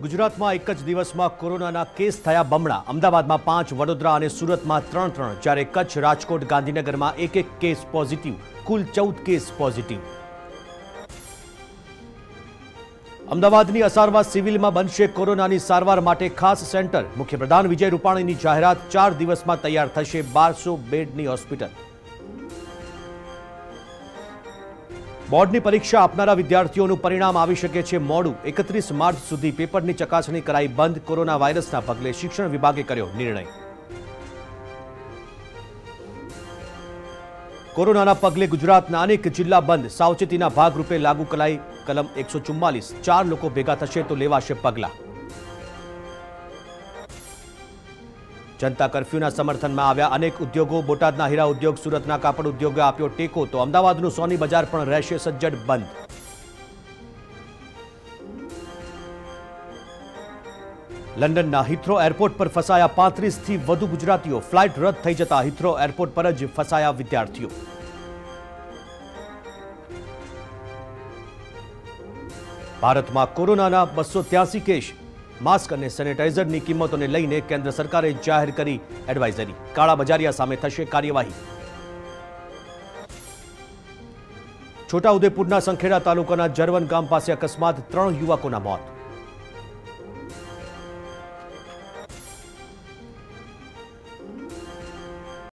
ગુજરાતમાં એક જ દિવસમાં કોરોનાના કેસ થયા બમણા। અમદાવાદમાં 5, વડોદરા અને સુરતમાં 3, જ્યારે કચ્છ, રાજકોટ, ગાંધીનગરમાં 1 કેસ પોઝિટિવ, કુલ 14 કેસ પોઝિટિવ। અમદાવાદની અસારવા સિવિલમાં બનશે કોરોનાની સારવાર માટે ખાસ સેન્ટર। મુખ્યપ્રધાન વિજય રૂપાણીની જાહેરાત, 4 દિવસમાં તૈયાર થશે 1200 બેડની હોસ્પિટલ। બોર્ડની પરીક્ષા આપનારા વિદ્યાર્થીઓનું પરિણામ આવી શકે છે મોડું। 31 માર્ચ સુધી પેપરની ચકાસણી કરાઈ બંધ। કોરોના વાયરસના પગલે શિક્ષણ વિભાગે કર્યો નિર્ણય। કોરોનાના પગલે ગુજરાતના અનેક જિલ્લા બંધ। સાવચેતીના ભાગરૂપે લાગુ કરાઈ કલમ 144। 4 લોકો ભેગા થશે તો લેવાશે પગલાં। जनता कर्फ्यूना समर्थનમાં આવ્યા अनेक उद्योगों। बोटादना हीरा उद्योग, सूरतना कापड़ उद्योगे आप्यो टेको तो अमदावादનું सोनी बजार पण रहेशे सज्जड बंद। लंडनना हीथ्रो एरपोर्ट पर फसाया 35 થી વધુ ગુજરાતીઓ। फ्लाइट रद्द થઈ જતા हीथ्रो एरपोर्ट पर જ फसाया विद्यार्थीओ। भारतમાં कोरोनाना 283 केस। मास्क और सेनेटाइजर की कीमतों ने लईने केंद्र सरकारे जाहिर करी एडवाइजरी। काळाबजारिया सामे थशे कार्यवाही। छोटाउदेपुरना संखेड़ा तालुकाना जरवन गाम पासे अकस्मात 3 युवकों मौत।